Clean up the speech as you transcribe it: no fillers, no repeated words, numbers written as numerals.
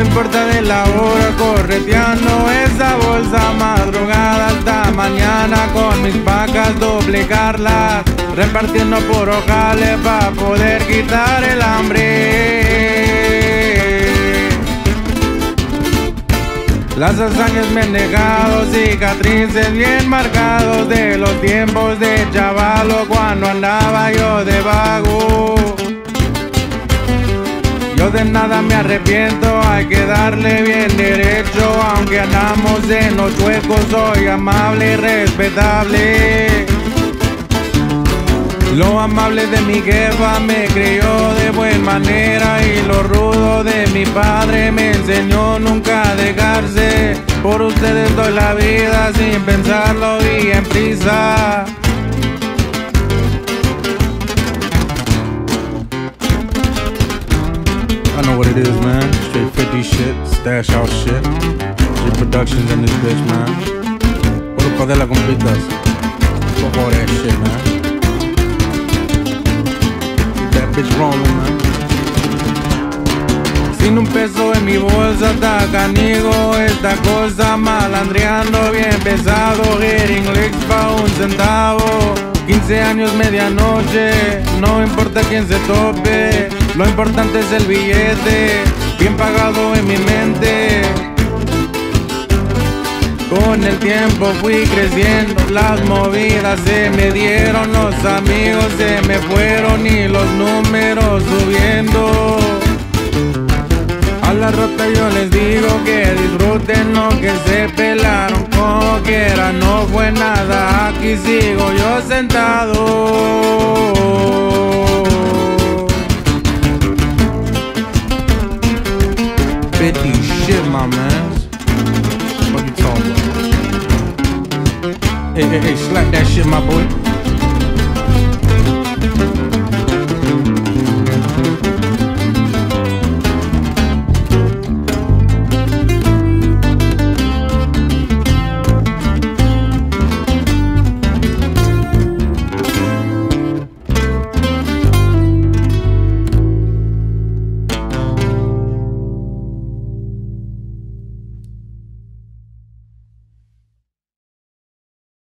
me importa de la hora, correteando esa bolsa madrugada hasta mañana con mis vacas duplicarlas, repartiendo por ojales para poder quitar el hambre. Las hazañas me han dejado cicatrices bien marcados de los tiempos de chavalo cuando andaba yo de vago. Yo de nada me arrepiento, hay que darle bien derecho. Aunque andamos en los chuecos, soy amable y respetable. Lo amable de mi jefa me crió de buena manera, y lo rudo de mi padre me enseñó nunca a dejarse. Por ustedes doy la vida sin pensarlo y en prisa. I know what it is, man. Straight 50 shit, stash house shit. Reproductions in this bitch, man. Puro pa' de la compitas. Fuck all that shit, man. Keep that bitch rolling, man. Sin un peso en mi bolsa está canigo esta cosa, malandreando bien pesado, getting licks pa' un centavo. 15 años, medianoche, no importa quién se tope, lo importante es el billete, bien pagado en mi mente. Con el tiempo fui creciendo, las movidas se me dieron, los amigos se me fueron y los números subiendo. A la rota yo les digo que disfruten lo que se pelaron, como quiera no fue nada, aquí sigo yo sentado. Fifty shit, my man. What you talking about? Hey, slap that shit, my boy.